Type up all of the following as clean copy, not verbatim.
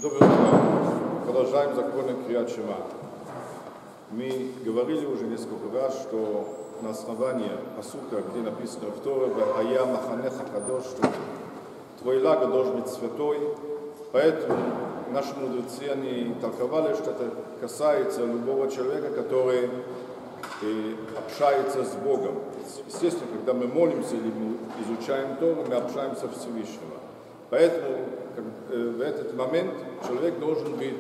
Доброе утро. Продолжаем законы Криат Шема. Мы говорили уже несколько раз, что на основании пасука, где написано в Торе, «Ая маханеха кадош», что твой лагерь должен быть святой, поэтому наши мудрецы, они толковали, что это касается любого человека, который общается с Богом. Естественно, когда мы молимся или мы изучаем Тору, мы общаемся с Всевышним. Поэтому в этот момент человек должен быть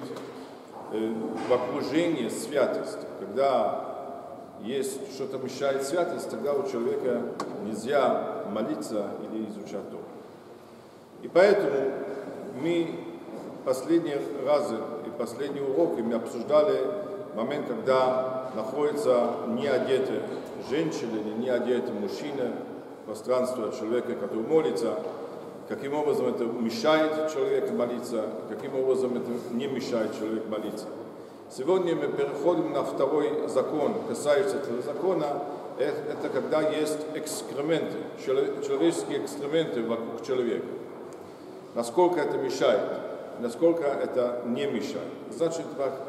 в окружении святости. Когда есть что-то мешает святости, тогда у человека нельзя молиться или изучать Тору. И поэтому мы последние разы и последние уроки мы обсуждали момент, когда находится неодетый женщина или неодетый мужчина в пространстве человека, который молится, каким образом это мешает человеку молиться, каким образом это не мешает человеку молиться. Сегодня мы переходим на второй закон, касающийся этого закона, это когда есть экскременты, человеческие экскременты вокруг человека. Насколько это мешает, насколько это не мешает. Значит,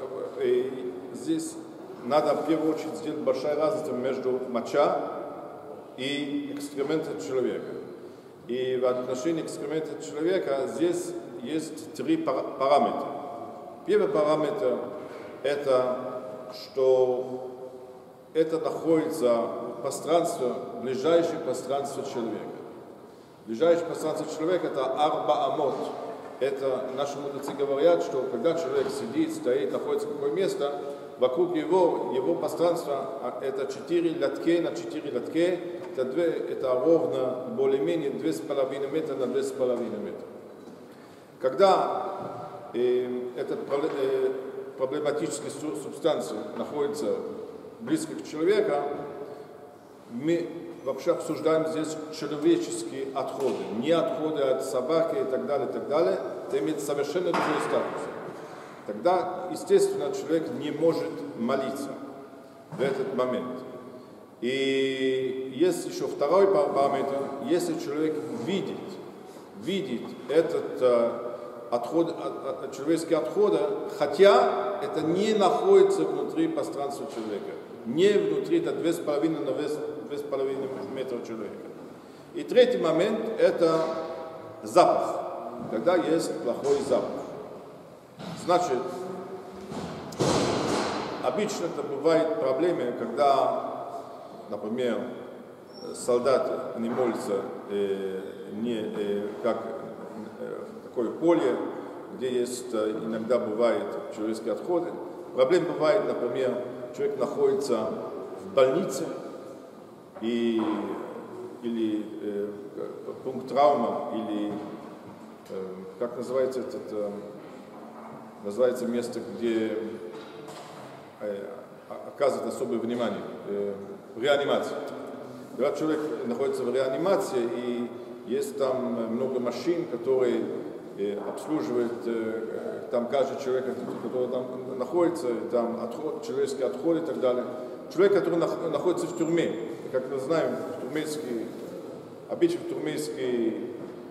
здесь надо в первую очередь сделать большая разница между моча и экскрементом человека. И в отношении экскремента человека здесь есть три параметра. Первый параметр – это что это находится в пространстве, ближайшее пространство человека. Ближайшее пространство человека – это арба амот. Это наши мудрецы говорят, что когда человек сидит, стоит, находится в какое место, вокруг его пространства это 4 латке на 4 латке, это ровно более-менее 2,5 метра на 2,5 метра. Когда эта проблематическая субстанция находится близко к человеку, мы вообще обсуждаем здесь человеческие отходы, не отходы от собаки и так далее, это имеет совершенно другой статус. Тогда, естественно, человек не может молиться в этот момент. И есть еще второй параметр, если человек видит этот человеческие отходы, хотя это не находится внутри пространства человека, не внутри, это 2,5 на 2,5 метра человека. И третий момент – это запах, когда есть плохой запах. Значит, обычно это бывает проблемы, когда, например, солдаты не молятся как такое поле, где есть иногда бывают человеческие отходы. Проблема бывает, например, человек находится в больнице или пункт травма, или как называется называется место, где оказывает особое внимание, в реанимации. Когда человек находится в реанимации, и есть там много машин, которые обслуживают там каждый человек, который там находится, там человеческие отходы и так далее. Человек, который находится в тюрьме, как мы знаем, обычно в турмейской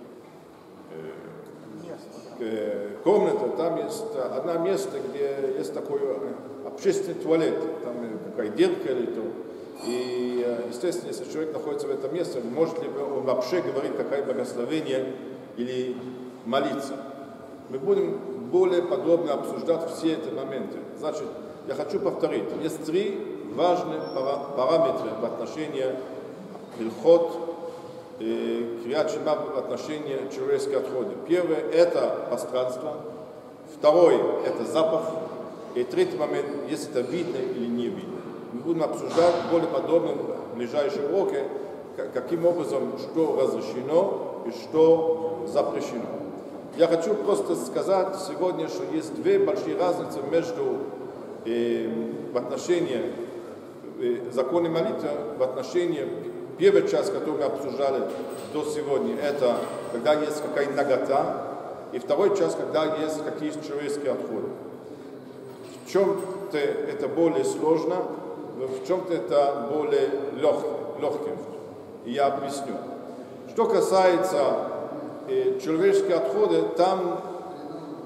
комната, там есть одно место, где есть такой общественный туалет, там какая дырка или то. И, естественно, если человек находится в этом месте, может ли он вообще говорить какое благословение или молиться. Мы будем более подробно обсуждать все эти моменты. Значит, я хочу повторить, есть три важных параметра в отношении Илхот Криат Шема в отношении человеческих отходов. Первое – это пространство. Второй – это запах. И третий момент – если это видно или не видно. Мы будем обсуждать более подробно в ближайшие уроки, каким образом, что разрешено и что запрещено. Я хочу просто сказать сегодня, что есть две большие разницы между в отношении закона молитвы, в отношении первой части, которую мы обсуждали до сегодня, это когда есть какая-то нагота, и второй часть, когда есть какие-то человеческие отходы. В чем-то это более сложно, в чем-то это более легким. И я объясню. Что касается человеческих отходов, там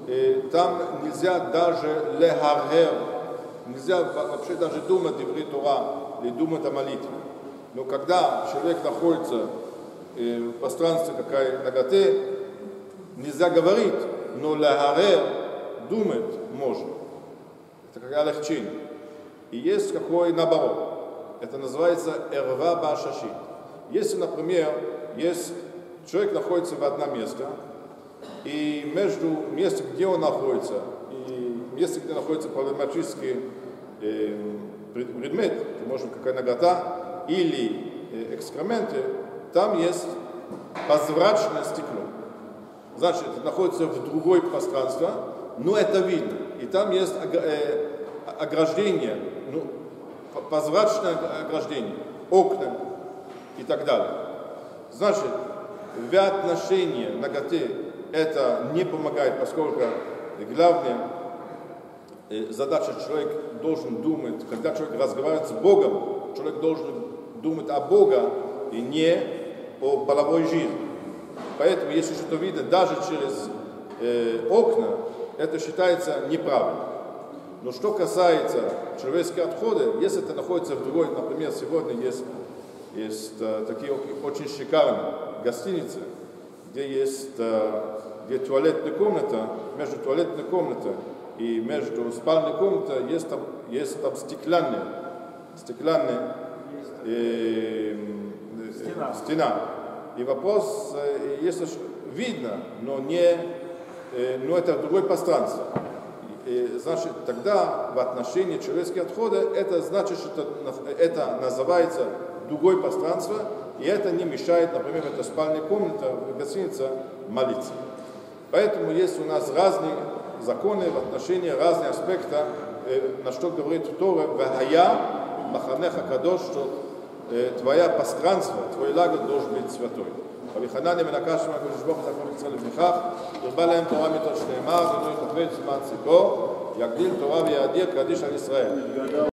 там нельзя даже лехаргер, нельзя вообще даже думать иврит Тора или думать о молитве. Но когда человек находится в пространстве какой наготы, нельзя говорить, но лехаргер думать можно. Это как облегчение. И есть какой наоборот. Это называется эрва башашит. Если, например, человек находится в одном месте, и между местом, где он находится, и местом, где находится проблематический предмет, может какая нагота или экскременты, там есть прозрачное стекло. Значит, это находится в другое пространство, но это видно. И там есть ограждение, прозрачное ограждение, окна и так далее. Значит, в отношении наготы это не помогает, поскольку главная задача человек должен думать, когда человек разговаривает с Богом, человек должен думать о Боге и не о половой жизни. Поэтому, если что-то видно даже через окна, это считается неправильным. Но что касается человеческих отходов, если это находится в другой, например, сегодня есть такие очень шикарные гостиницы, где туалетная комната, между туалетной комнатой и между спальной комнатой есть там стеклянная стена. И вопрос, если видно, но это другое пространство. Значит, тогда в отношении человеческих отходов это значит, что это называется другое пространство, и это не мешает, например, это спальная комната в гостинице молиться. Поэтому есть у нас разные законы в отношении разных аспектов, на что говорит Тора, «Вахая маханеха кадош», что твое пространство, твой лагерь должен быть святой. וחנניה מנקה שם הקדוש ברוך הוא זכור ישראל לפיכך, הרבה להם תורה מתוך שנאמר, ולא יכבד זמן ציפור, יגדיל תורה ויאדיר קדיש על ישראל.